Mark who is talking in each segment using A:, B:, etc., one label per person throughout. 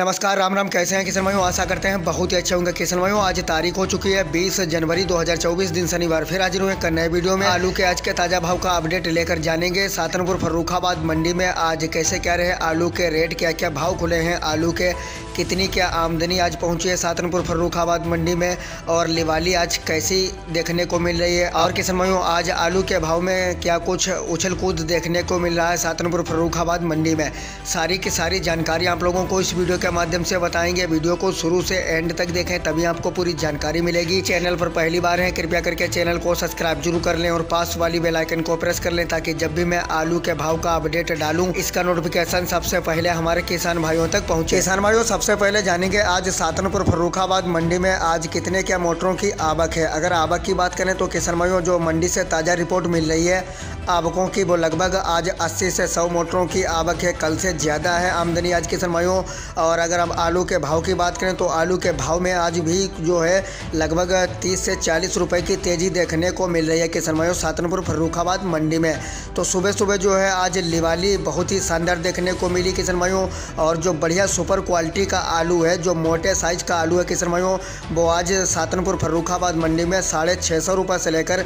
A: नमस्कार, राम राम। कैसे हैं किसान भाइयों? आशा करते हैं बहुत ही अच्छे होंगे किसान भाइयों। आज तारीख हो चुकी है 20 जनवरी 2024, दिन शनिवार। फिर हाजिर हुए नए वीडियो में आलू के आज के ताज़ा भाव का अपडेट लेकर जानेंगे। सातनपुर फर्रुखाबाद मंडी में आज कैसे क्या रहे आलू के रेट, क्या क्या भाव खुले हैं आलू के, कितनी क्या आमदनी आज पहुंची है सातनपुर फर्रुखाबाद मंडी में, और लिवाली आज कैसी देखने को मिल रही है। और किसान भाइयों, आज आलू के भाव में क्या कुछ उछल कूद देखने को मिल रहा है सातनपुर फर्रुखाबाद मंडी में, सारी की सारी जानकारी आप लोगों को इस वीडियो के माध्यम से बताएंगे। वीडियो को शुरू से एंड तक देखें, तभी आपको पूरी जानकारी मिलेगी। चैनल पर पहली बार है, कृपया करके चैनल को सब्सक्राइब जरूर कर लें और पास वाली बेल आइकन को प्रेस कर लें, ताकि जब भी मैं आलू के भाव का अपडेट डालूं, इसका नोटिफिकेशन सबसे पहले हमारे किसान भाइयों तक पहुंचे। किसान भाइयों, सबसे पहले जानेंगे आज सातनपुर फर्रुखाबाद मंडी में आज कितने क्या मोटरों की आवक है। अगर आवक की बात करें तो किसान भाइयों, जो मंडी से ताज़ा रिपोर्ट मिल रही है आवकों की, वो लगभग आज 80 से 100 मोटरों की आवक है। कल से ज़्यादा है आमदनी आज किसान भाइयों। और अगर हम आलू के भाव की बात करें तो आलू के भाव में आज भी जो है लगभग 30 से 40 रुपए की तेज़ी देखने को मिल रही है किसान भाइयों सातनपुर फर्रुखाबाद मंडी में। तो सुबह सुबह जो है आज लिवाली बहुत ही शानदार देखने को मिली किसान भाइयों। और जो बढ़िया सुपर क्वालिटी का आलू है, जो मोटे साइज का आलू है किसान भाइयों, वो आज सातनपुर फर्रुखाबाद मंडी में 650 रुपये से लेकर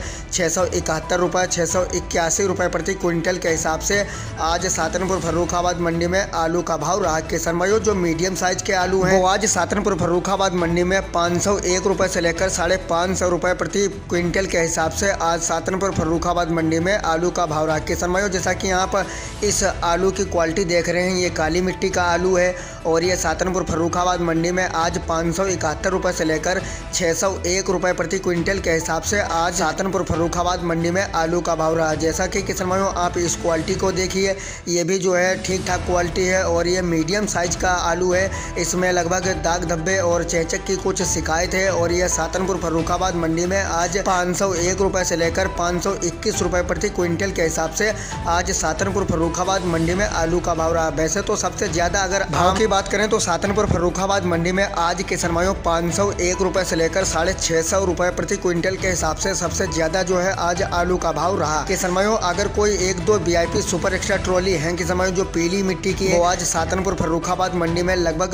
A: 671 रुपये, 681 रुपये प्रति क्विंटल के हिसाब से आज सातनपुर फर्रुखाबाद मंडी में आलू का भाव रहा किसान भाइयों। जो मीडियम साइज के आलू हैं वो आज सातनपुर फर्रुखाबाद मंडी में 501 रुपये से लेकर 550 रुपये प्रति क्विंटल के हिसाब से आज सातनपुर फर्रुखाबाद मंडी में आलू का भाव रहा किसान भाइयों। जैसा कि यहाँ पर इस आलू की क्वालिटी देख रहे हैं, ये काली मिट्टी का आलू है और ये सातनपुर फर्रुखाबाद मंडी में आज 571 रुपये से लेकर 601 रुपये प्रति क्विंटल के हिसाब से आज सातनपुर फर्रुखाबाद मंडी में आलू का भाव रहा। जैसा कि किसान भाइयों, आप इस क्वालिटी को देखिए, ये भी जो है ठीक ठाक क्वालिटी है और ये मीडियम साइज का आलू है। इसमें लगभग दाग धब्बे और चेचक की कुछ शिकायत है। और ये सातनपुर फर्रुखाबाद मंडी में आज 501 रुपये से लेकर 521 रुपये प्रति क्विंटल के हिसाब से आज सातनपुर फर्रुखाबाद मंडी में आलू का भाव रहा। वैसे तो सबसे ज़्यादा अगर भाव की बात करें तो सातनपुर फर्रुखाबाद मंडी में आज किसान भाइयों 501 रुपये से लेकर 650 रुपये प्रति क्विंटल के हिसाब से सबसे ज़्यादा जो है आज आलू का भाव रहा किसान भाइयों। अगर कोई एक दो VIP सुपर एक्स्ट्रा ट्रॉली है किसान भाइयों जो पीली मिट्टी की है, वो आज सातनपुर फर्रुखाबाद मंडी में लगभग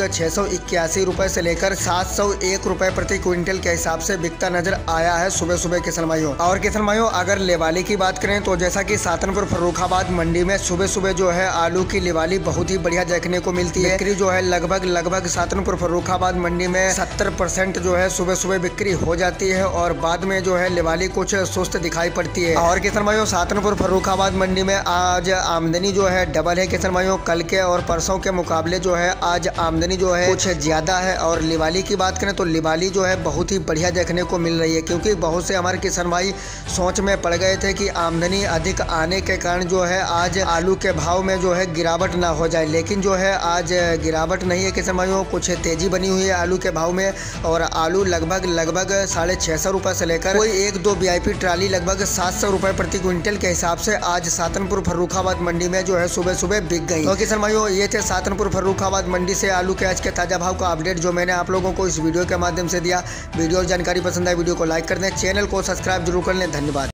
A: 681 रुपये से लेकर 701 रुपये प्रति क्विंटल के हिसाब से बिकता नजर आया है सुबह सुबह किसान भाइयों। और किसान भाइयों, अगर लिवाली की बात करें तो जैसा कि सातनपुर फर्रुखाबाद मंडी में सुबह सुबह जो है आलू की लिवाली बहुत ही बढ़िया देखने को मिलती है। बिक्री जो है लगभग सातनपुर फर्रुखाबाद मंडी में 70% जो है सुबह सुबह बिक्री हो जाती है और बाद में जो है लिवाली कुछ सुस्त दिखाई पड़ती है। और किसान भाइयों, सातनपुर फर्रुखाबाद मंडी में आज आमदनी जो है डबल है किसान भाइयों। कल के और परसों के मुकाबले जो है आज आमदनी जो है कुछ ज़्यादा है। और लिवाली की बात करें तो लिवाली जो है बहुत ही बढ़िया देखने को मिल रही है, क्योंकि बहुत से हमारे किसान भाई सोच में पड़ गए थे कि आमदनी अधिक आने के कारण जो है आज आलू के भाव में जो है गिरावट ना हो जाए, लेकिन जो है आज गिरावट नहीं है किसान भाइयों, कुछ तेज़ी बनी हुई है आलू के भाव में। और आलू लगभग 650 रुपये से लेकर कोई एक दो VIP ट्राली लगभग 700 रुपये प्रति क्विंटल के हिसाब से आज सातनपुर फर्रुखाबाद मंडी में जो है सुबह सुबह बिक गई। तो किसान भाइयों, ये थे सातनपुर फर्रुखाबाद मंडी से आलू के आज के ताज़ा भाव का अपडेट जो मैंने आप लोगों को इस वीडियो के माध्यम से दिया। वीडियो और जानकारी पसंद आए वीडियो को लाइक कर दें, चैनल को सब्सक्राइब जरूर कर लें। धन्यवाद।